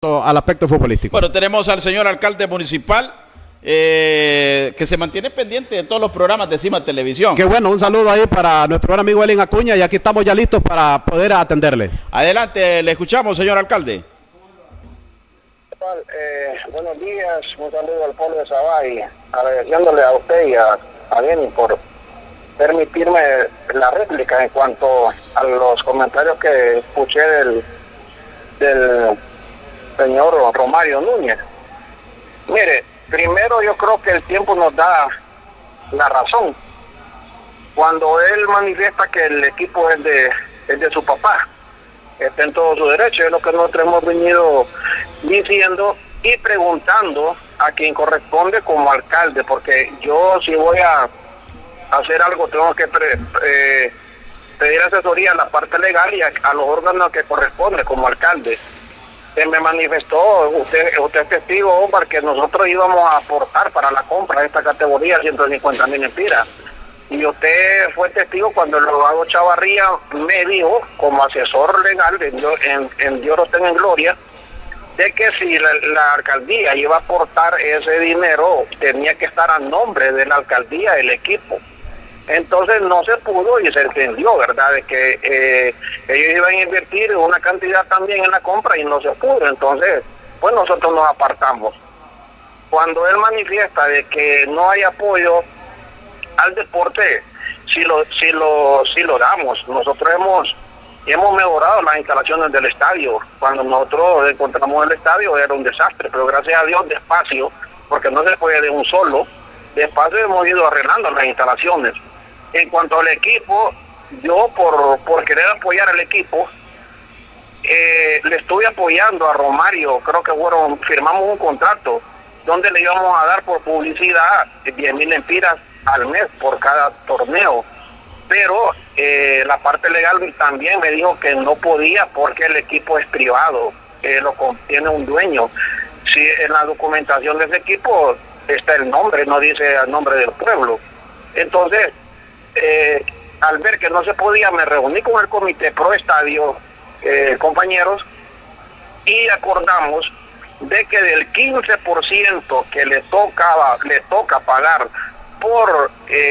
al aspecto futbolístico. Bueno, tenemos al señor alcalde municipal que se mantiene pendiente de todos los programas de Cima Televisión. Qué bueno, un saludo ahí para nuestro buen amigo Elin Acuña y aquí estamos ya listos para poder atenderle. Adelante, le escuchamos, señor alcalde. Buenos días, un saludo al pueblo de Sabay, agradeciéndole a usted y a Benny por permitirme la réplica en cuanto a los comentarios que escuché del señor Romario Núñez. Mire, primero yo creo que el tiempo nos da la razón. Cuando él manifiesta que el equipo es de su papá, está en todo su derecho, es lo que nosotros hemos venido diciendo y preguntando a quien corresponde como alcalde, porque yo si voy a hacer algo tengo que pedir asesoría a la parte legal y a los órganos que corresponde como alcalde. Se me manifestó, usted es testigo, Omar, que nosotros íbamos a aportar para la compra de esta categoría 150,000 empiras. Y usted fue testigo cuando el abogado Chavarría me dijo, como asesor legal en Dios lo tenga en gloria, de que si la alcaldía iba a aportar ese dinero, tenía que estar a nombre de la alcaldía, el equipo. Entonces no se pudo y se entendió, ¿verdad?, de que ellos iban a invertir una cantidad también en la compra y no se pudo. Entonces, pues nosotros nos apartamos. Cuando él manifiesta de que no hay apoyo al deporte, si lo damos. Nosotros hemos mejorado las instalaciones del estadio. Cuando nosotros encontramos el estadio era un desastre, pero gracias a Dios despacio, porque no se puede de un solo, despacio hemos ido arreglando las instalaciones. En cuanto al equipo, yo por querer apoyar al equipo, le estuve apoyando a Romario, creo que firmamos un contrato donde le íbamos a dar por publicidad 10,000 empiras al mes por cada torneo, pero la parte legal también me dijo que no podía porque el equipo es privado, lo tiene un dueño. Si en la documentación de ese equipo está el nombre, no dice el nombre del pueblo. Entonces, al ver que no se podía, me reuní con el comité pro estadio, compañeros, y acordamos de que del 15% que le toca pagar por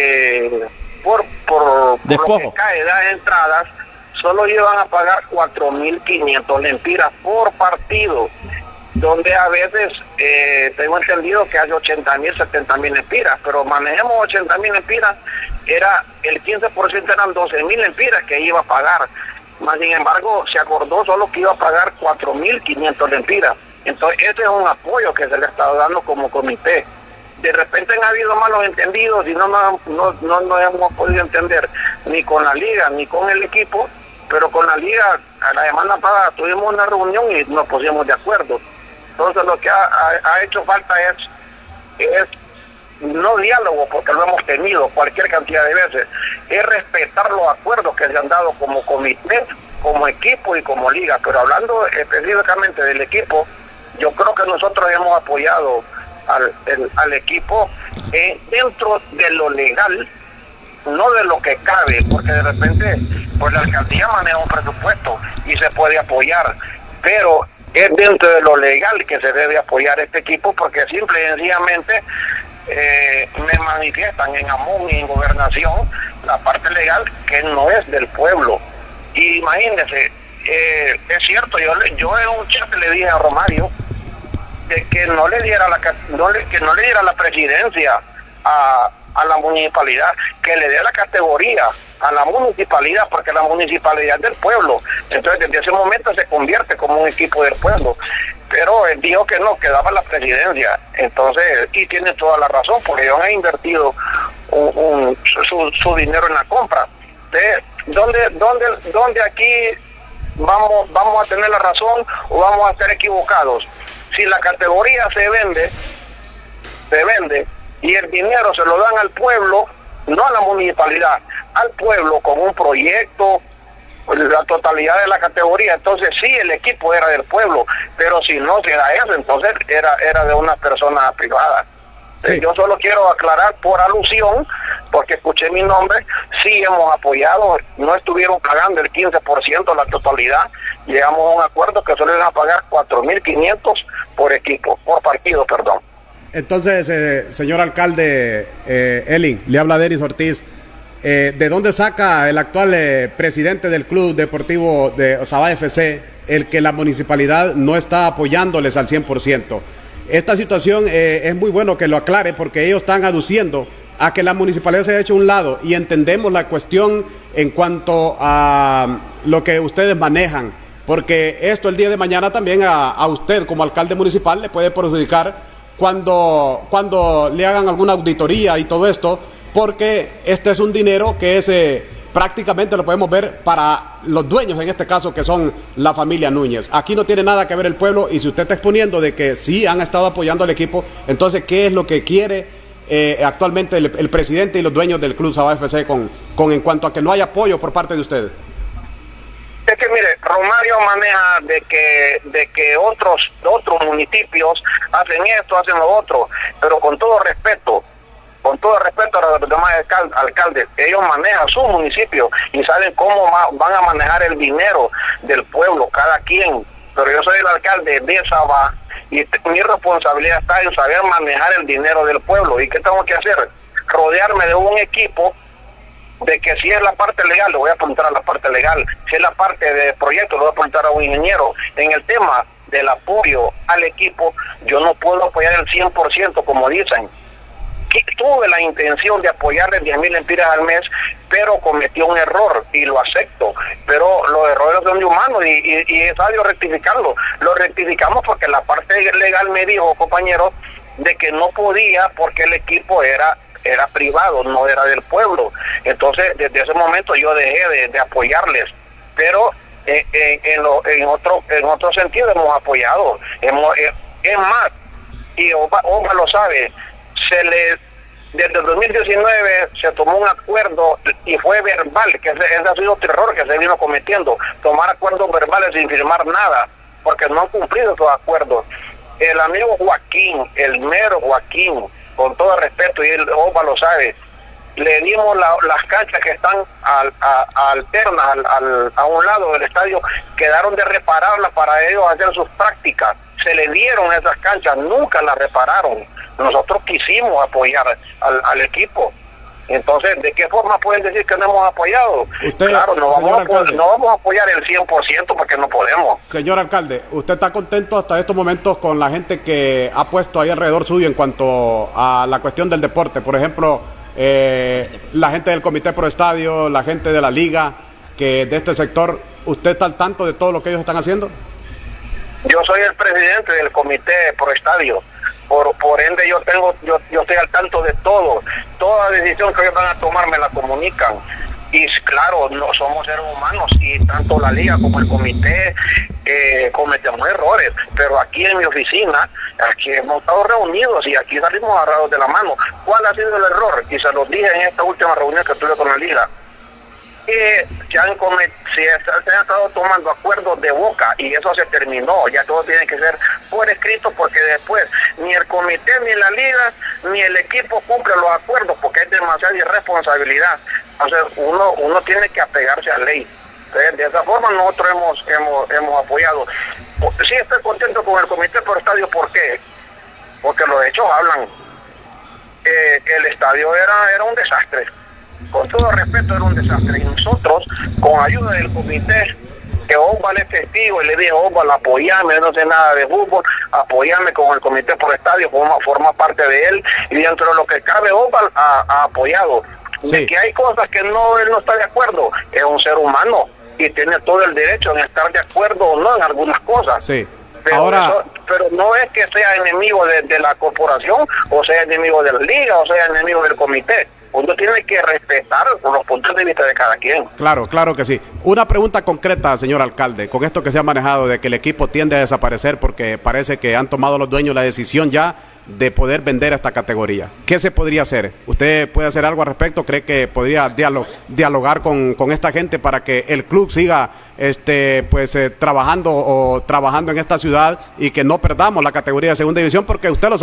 lo que cae de las entradas, solo iban a pagar 4,500 lempiras por partido, donde a veces tengo entendido que hace 80,000, 70,000 lempiras, pero manejemos 80,000 lempiras, el 15% eran 12,000 lempiras que iba a pagar, más sin embargo se acordó solo que iba a pagar 4,500 lempiras. Entonces ese es un apoyo que se le ha estado dando como comité. De repente han habido malos entendidos y no hemos podido entender ni con la liga ni con el equipo, pero con la liga a la semana pasada tuvimos una reunión y nos pusimos de acuerdo. Entonces lo que ha hecho falta es no diálogo, porque lo hemos tenido cualquier cantidad de veces, es respetar los acuerdos que se han dado como comité, como equipo y como liga. Pero hablando específicamente del equipo, yo creo que nosotros hemos apoyado al equipo dentro de lo legal, no de lo que cabe, porque de repente pues la alcaldía maneja un presupuesto y se puede apoyar, pero es dentro de lo legal que se debe apoyar este equipo, porque simple y sencillamente me manifiestan en AMUN y en Gobernación la parte legal que no es del pueblo. Y imagínense, es cierto, yo en un chat le dije a Romario de que no le diera la presidencia a la municipalidad, que le dé la categoría a la municipalidad, porque la municipalidad es del pueblo. Entonces desde ese momento se convierte como un equipo del pueblo, pero él dijo que no, que daba la presidencia. Entonces, y tiene toda la razón, porque ellos han invertido su dinero en la compra. ¿Dónde aquí vamos a tener la razón o vamos a estar equivocados? Si la categoría se vende y el dinero se lo dan al pueblo, no a la municipalidad, al pueblo con un proyecto, la totalidad de la categoría, entonces sí, el equipo era del pueblo, pero si no se da eso, entonces era de una persona privada. Sí. Yo solo quiero aclarar por alusión, porque escuché mi nombre, sí hemos apoyado, no estuvieron pagando el 15% la totalidad, llegamos a un acuerdo que solo iban a pagar 4.500 por equipo, por partido, perdón. Entonces, señor alcalde Elin, le habla Denis Ortiz. ¿De dónde saca el actual presidente del Club Deportivo de Sabay FC el que la municipalidad no está apoyándoles al 100%? Esta situación es muy bueno que lo aclare, porque ellos están aduciendo a que la municipalidad se ha hecho a un lado, y entendemos la cuestión en cuanto a lo que ustedes manejan, porque esto el día de mañana también a usted como alcalde municipal le puede perjudicar cuando le hagan alguna auditoría y todo esto, porque este es un dinero que es prácticamente, lo podemos ver, para los dueños en este caso, que son la familia Núñez. Aquí no tiene nada que ver el pueblo, y si usted está exponiendo de que sí han estado apoyando al equipo, entonces ¿qué es lo que quiere actualmente el presidente y los dueños del Club Sabay FC en cuanto a que no hay apoyo por parte de ustedes? Es que mire, Romario maneja de que otros municipios hacen esto, hacen lo otro, pero con todo respeto a los demás alcaldes, ellos manejan su municipio y saben cómo van a manejar el dinero del pueblo, cada quien. Pero yo soy el alcalde de Sabay y mi responsabilidad está en saber manejar el dinero del pueblo. ¿Y qué tengo que hacer? Rodearme de un equipo de que si es la parte legal, le voy a apuntar a la parte legal, si es la parte de proyecto, le voy a apuntar a un ingeniero. En el tema del apoyo al equipo, yo no puedo apoyar el 100%, como dicen. Tuve la intención de apoyarle 10.000 lempiras al mes, pero cometí un error y lo acepto. Pero los errores son de humanos y es sabio rectificarlo. Lo rectificamos porque la parte legal me dijo, compañero, de que no podía porque el equipo era privado, no era del pueblo. Entonces, desde ese momento yo dejé de apoyarles. Pero en otro sentido hemos apoyado. Es más, y Oba lo sabe, desde el 2019 se tomó un acuerdo y fue verbal, que ese ha sido otro error que se vino cometiendo, tomar acuerdos verbales sin firmar nada, porque no han cumplido esos acuerdos. El amigo Joaquín, el mero Joaquín, con todo respeto, y el Oba lo sabe, le dimos las canchas que están alternas a un lado del estadio, quedaron de repararlas para ellos hacer sus prácticas. Se le dieron esas canchas, nunca las repararon. Nosotros quisimos apoyar al equipo. Entonces, ¿de qué forma pueden decir que no hemos apoyado? Usted, claro, no vamos a apoyar el 100% porque no podemos. Señor alcalde, ¿usted está contento hasta estos momentos con la gente que ha puesto ahí alrededor suyo en cuanto a la cuestión del deporte? Por ejemplo, la gente del Comité Pro Estadio, la gente de la Liga, que de este sector, ¿usted está al tanto de todo lo que ellos están haciendo? Yo soy el presidente del Comité Pro Estadio. Por ende yo estoy al tanto de todo. Toda decisión que ellos van a tomar me la comunican. Y claro, no somos seres humanos, y tanto la liga como el comité cometemos errores, pero aquí en mi oficina, aquí hemos estado reunidos y aquí salimos agarrados de la mano. ¿Cuál ha sido el error? Y se los dije en esta última reunión que tuve con la liga. Se han estado tomando acuerdos de boca y eso se terminó. Ya todo tiene que ser por escrito, porque después ni el comité, ni la liga, ni el equipo cumple los acuerdos, porque es demasiada irresponsabilidad. Entonces uno tiene que apegarse a ley. Entonces, de esa forma nosotros hemos apoyado. Sí, estoy contento con el Comité Pro Estadio. ¿Por qué? Porque los hechos hablan. El estadio era un desastre. Con todo respeto, era un desastre. Y nosotros, con ayuda del comité, que Osval es testigo, y le dije, Osval, apoyame, no sé nada de fútbol, apoyame con el Comité Pro Estadio, forma parte de él, y dentro de lo que cabe, Osval ha apoyado. Sí. De que hay cosas que él no está de acuerdo, es un ser humano y tiene todo el derecho en estar de acuerdo o no en algunas cosas. Sí. Pero no es que sea enemigo de la corporación, o sea enemigo de la liga, o sea enemigo del comité. Uno tiene que respetar los puntos de vista de cada quien. Claro, claro que sí. Una pregunta concreta, señor alcalde, con esto que se ha manejado de que el equipo tiende a desaparecer porque parece que han tomado los dueños la decisión ya de poder vender esta categoría. ¿Qué se podría hacer? ¿Usted puede hacer algo al respecto? ¿Cree que podría dialogar con esta gente para que el club siga trabajando en esta ciudad y que no perdamos la categoría de segunda división? Porque usted lo sabe.